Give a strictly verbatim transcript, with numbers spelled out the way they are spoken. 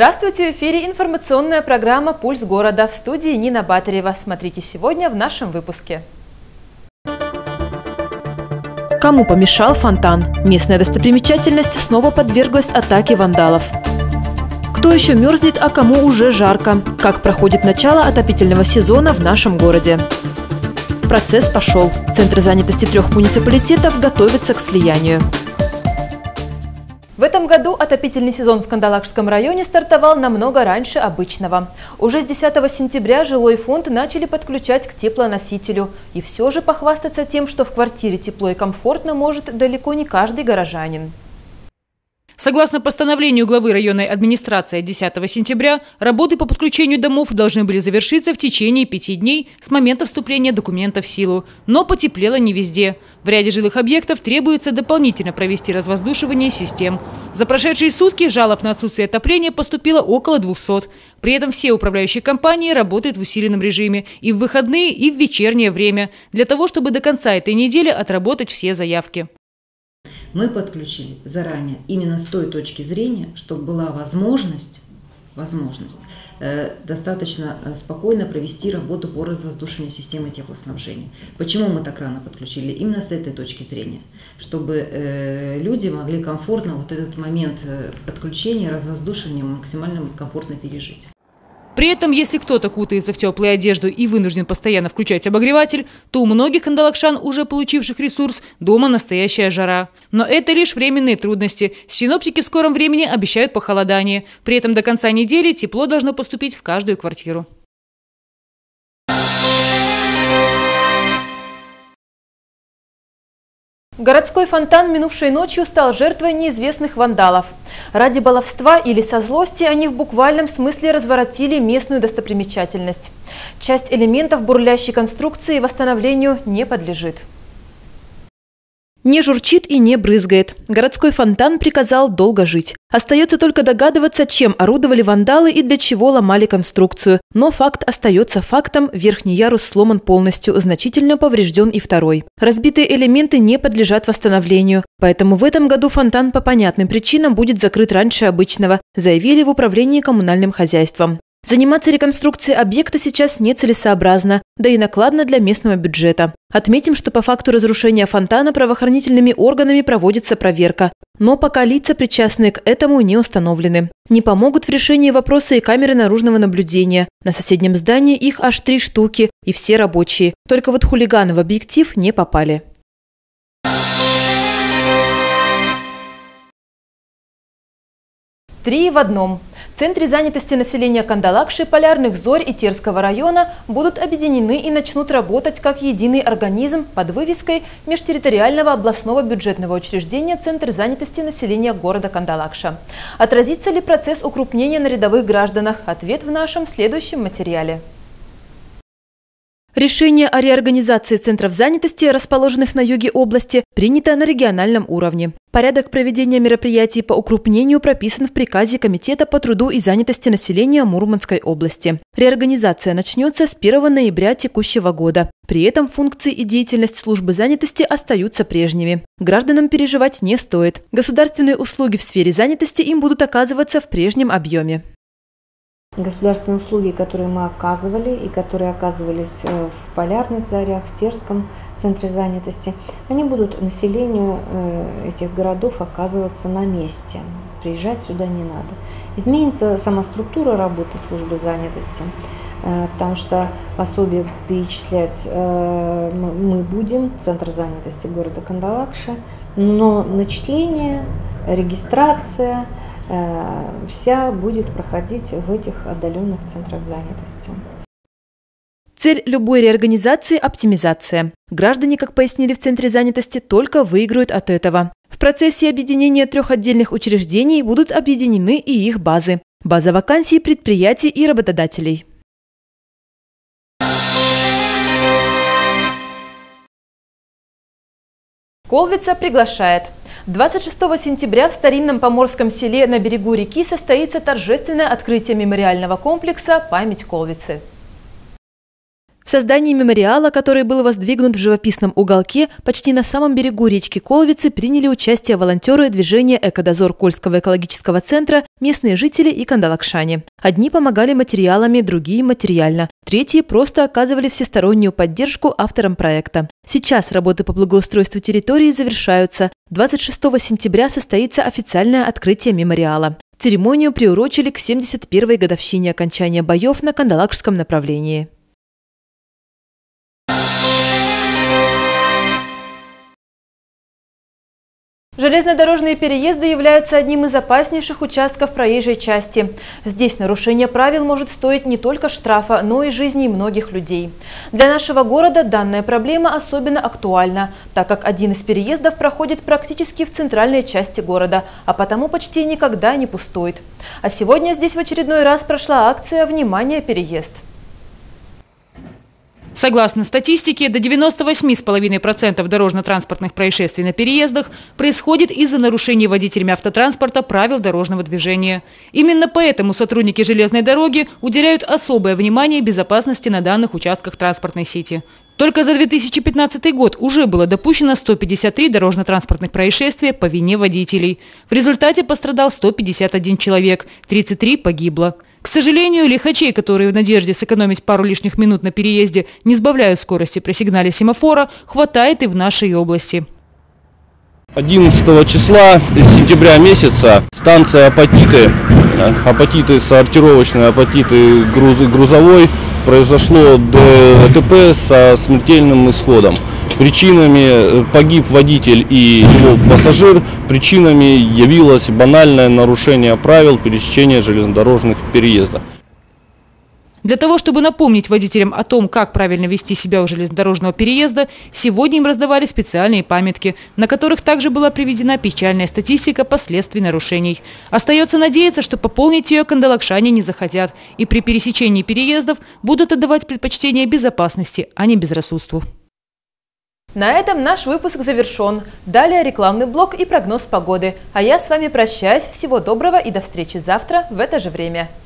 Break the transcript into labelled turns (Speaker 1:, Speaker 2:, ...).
Speaker 1: Здравствуйте! В эфире информационная программа «Пульс города». В студии Нина Батарева. Смотрите сегодня в нашем выпуске. Кому помешал фонтан? Местная достопримечательность снова подверглась атаке вандалов. Кто еще мерзнет, а кому уже жарко? Как проходит начало отопительного сезона в нашем городе? Процесс пошел. Центр занятости трех муниципалитетов готовится к слиянию. В этом году отопительный сезон в Кандалакшском районе стартовал намного раньше обычного. Уже с десятого сентября жилой фонд начали подключать к теплоносителю. И все же похвастаться тем, что в квартире тепло и комфортно, может далеко не каждый горожанин.
Speaker 2: Согласно постановлению главы районной администрации десятого сентября, работы по подключению домов должны были завершиться в течение пяти дней с момента вступления документа в силу. Но потеплело не везде. В ряде жилых объектов требуется дополнительно провести развоздушивание систем. За прошедшие сутки жалоб на отсутствие отопления поступило около двухсот. При этом все управляющие компании работают в усиленном режиме и в выходные, и в вечернее время, для того, чтобы до конца этой недели отработать все заявки.
Speaker 3: Мы подключили заранее именно с той точки зрения, чтобы была возможность, возможность э, достаточно спокойно провести работу по развоздушиванию системы теплоснабжения. Почему мы так рано подключили? Именно с этой точки зрения, чтобы э, люди могли комфортно вот этот момент подключения, развоздушивания максимально комфортно пережить.
Speaker 2: При этом, если кто-то кутается в теплую одежду и вынужден постоянно включать обогреватель, то у многих кандалакшан, уже получивших ресурс, дома настоящая жара. Но это лишь временные трудности. Синоптики в скором времени обещают похолодание. При этом до конца недели тепло должно поступить в каждую квартиру.
Speaker 1: Городской фонтан минувшей ночью стал жертвой неизвестных вандалов. Ради баловства или со злости они в буквальном смысле разворотили местную достопримечательность. Часть элементов бурлящей конструкции восстановлению не подлежит. Не журчит и не брызгает. Городской фонтан приказал долго жить. Остается только догадываться, чем орудовали вандалы и для чего ломали конструкцию. Но факт остается фактом. Верхний ярус сломан полностью, значительно поврежден и второй. Разбитые элементы не подлежат восстановлению. Поэтому в этом году фонтан по понятным причинам будет закрыт раньше обычного, заявили в управлении коммунальным хозяйством. Заниматься реконструкцией объекта сейчас нецелесообразно, да и накладно для местного бюджета. Отметим, что по факту разрушения фонтана правоохранительными органами проводится проверка. Но пока лица, причастные к этому, не установлены. Не помогут в решении вопроса и камеры наружного наблюдения. На соседнем здании их аж три штуки, и все рабочие. Только вот хулиганы в объектив не попали. Три в одном. В Центре занятости населения Кандалакши, Полярных Зорь и Терского района будут объединены и начнут работать как единый организм под вывеской межтерриториального областного бюджетного учреждения Центр занятости населения города Кандалакша. Отразится ли процесс укрупнения на рядовых гражданах? Ответ в нашем следующем материале. Решение о реорганизации центров занятости, расположенных на юге области, принято на региональном уровне. Порядок проведения мероприятий по укрупнению прописан в приказе Комитета по труду и занятости населения Мурманской области. Реорганизация начнется с первого ноября текущего года. При этом функции и деятельность службы занятости остаются прежними. Гражданам переживать не стоит. Государственные услуги в сфере занятости им будут оказываться в прежнем объеме.
Speaker 4: Государственные услуги, которые мы оказывали и которые оказывались в Полярных Зорях, в Терском центре занятости, они будут населению этих городов оказываться на месте. Приезжать сюда не надо. Изменится сама структура работы службы занятости, потому что пособие перечислять мы будем, Центр занятости города Кандалакша, но начисление, регистрация, вся будет проходить в этих отдаленных центрах занятости.
Speaker 1: Цель любой реорганизации – оптимизация. Граждане, как пояснили в Центре занятости, только выиграют от этого. В процессе объединения трех отдельных учреждений будут объединены и их базы. База вакансий предприятий и работодателей. Колвица приглашает. двадцать шестого сентября в старинном поморском селе на берегу реки состоится торжественное открытие мемориального комплекса «Память Колвицы». В создании мемориала, который был воздвигнут в живописном уголке, почти на самом берегу речки Колвицы, приняли участие волонтеры движения «Экодозор» Кольского экологического центра, местные жители и кандалакшане. Одни помогали материалами, другие – материально. Третьи просто оказывали всестороннюю поддержку авторам проекта. Сейчас работы по благоустройству территории завершаются. двадцать шестого сентября состоится официальное открытие мемориала. Церемонию приурочили к семьдесят первой годовщине окончания боев на Кандалакшском направлении. Железнодорожные переезды являются одним из опаснейших участков проезжей части. Здесь нарушение правил может стоить не только штрафа, но и жизни многих людей. Для нашего города данная проблема особенно актуальна, так как один из переездов проходит практически в центральной части города, а потому почти никогда не пустует. А сегодня здесь в очередной раз прошла акция «Внимание, переезд!».
Speaker 2: Согласно статистике, до девяноста восьми целых пяти десятых процента дорожно-транспортных происшествий на переездах происходит из-за нарушений водителями автотранспорта правил дорожного движения. Именно поэтому сотрудники железной дороги уделяют особое внимание безопасности на данных участках транспортной сети. Только за две тысячи пятнадцатый год уже было допущено сто пятьдесят три дорожно-транспортных происшествия по вине водителей. В результате пострадал сто пятьдесят один человек, тридцать три погибло. К сожалению, лихачей, которые в надежде сэкономить пару лишних минут на переезде не сбавляют скорости при сигнале семафора, хватает и в нашей области.
Speaker 5: одиннадцатого числа сентября месяца станция Апатиты, Апатиты сортировочной, Апатиты груз, грузовой, произошло ДТП со смертельным исходом. Причинами погиб водитель и его пассажир. Причинами явилось банальное нарушение правил пересечения железнодорожных переездов.
Speaker 2: Для того, чтобы напомнить водителям о том, как правильно вести себя у железнодорожного переезда, сегодня им раздавали специальные памятки, на которых также была приведена печальная статистика последствий нарушений. Остается надеяться, что пополнить ее кандалакшане не захотят и при пересечении переездов будут отдавать предпочтение безопасности, а не безрассудству.
Speaker 1: На этом наш выпуск завершен. Далее рекламный блок и прогноз погоды. А я с вами прощаюсь. Всего доброго и до встречи завтра в это же время.